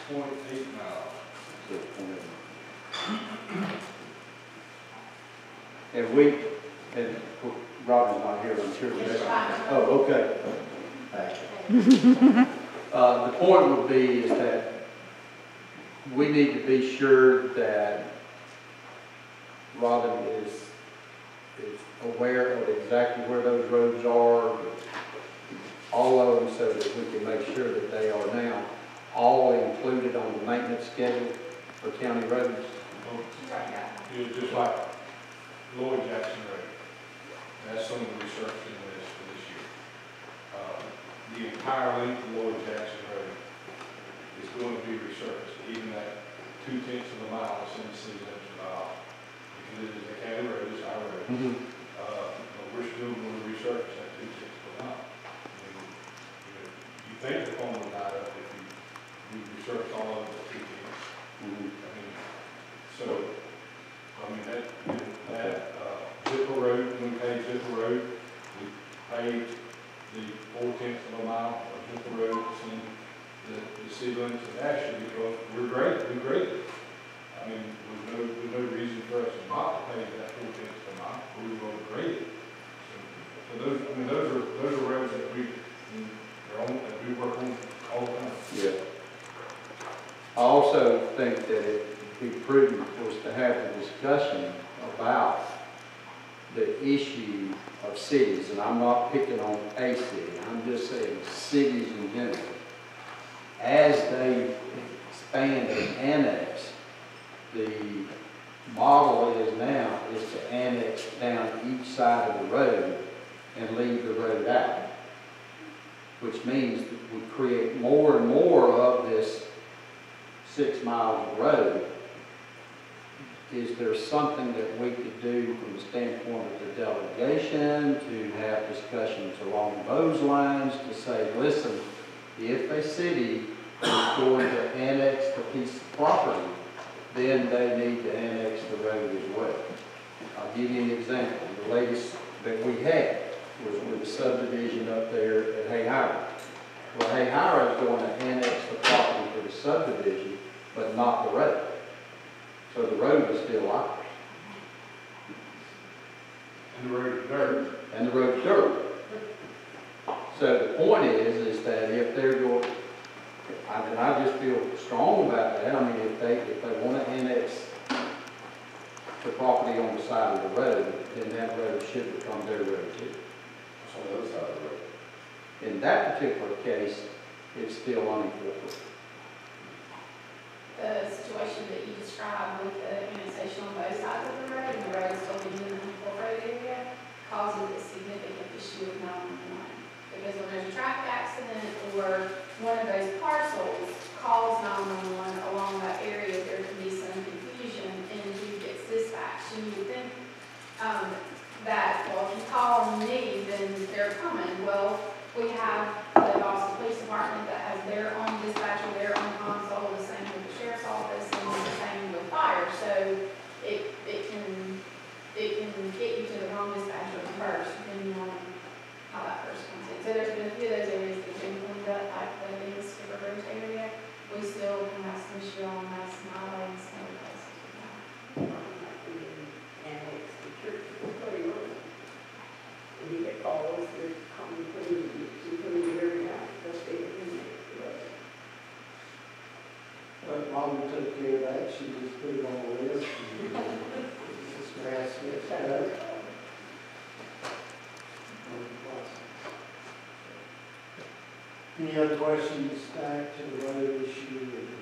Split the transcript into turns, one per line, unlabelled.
6.8 miles.
6.8. And we, and Robin's not here, I'm sure. Oh, okay. Thank you. The point would be is that we need to be sure that Robin is aware of exactly where those roads are, all of them, so that we can make sure that they are now all included on the maintenance schedule for county roads.
Just like Lloyd Jackson Road. That's some of the research in this for this year. The entire length of Lloyd Jackson Road is going to be resurfaced, even that 2/10 of a mile is in the city limits of the office. Because it is a county road, it's our road. But we're still going to resurface that 2/10 of a mile. You think the phone will die up if you resurface all of the 2/10. That Zipper Road, when we paved Zipper Road, we paved the 4/10 of a mile of Zipper Road between the city limits of Ashley because we graded. I mean, there's no reason for us not to pave that 4/10 of a mile, but we will grade it. So those are roads that we work on all the time.
Yeah. I also think that it would be prudent for us to have a discussion about the issue of cities, and I'm not picking on a city, I'm just saying cities in general. As they expand and annex, the model is now is to annex down each side of the road and leave the road out, which means that we create more and more of this 6 miles of road. Is there something that we could do from the standpoint of the delegation to have discussions along those lines to say, listen, if a city is going to annex the piece of property, then they need to annex the road as well. I'll give you an example. The latest that we had was with the subdivision up there at Hayhira. Well, Hayhira is going to annex the property for the subdivision, but not the road. So the road is still ours.
And the road is dirt.
And the road's dirt. So the point is that if they're going, and I just feel strong about that. I mean, if they want to annex the property on the side of the road, then that road should become their road too.
It's on the other side of the road.
In that particular case, it's still unincorporated.
The situation that you described with the annexation on both sides of the road and the road still being in the unincorporated area causes a significant issue with 911. Because when there's a traffic accident or one of those parcels calls 911 along that area, there can be some confusion in who gets dispatched. And you would think that, well, if you call me, then they're coming. Well, we have the Boston Police Department that has their own dispatcher, their own console, the same with the Sheriff's Office, and the same with fire. So it can get you to the wrong dispatcher first, depending on how that person comes in. So there's been a few of those areas that have been cleaned up, like the biggest Skipper Ridge area. We still have some issue on that Smiley and some other places.
And you get calls that come through the area, that's the internet.
Well, Mom took care of that, she just put it on the list. Just grass gets cut. Any other questions back to the road issue?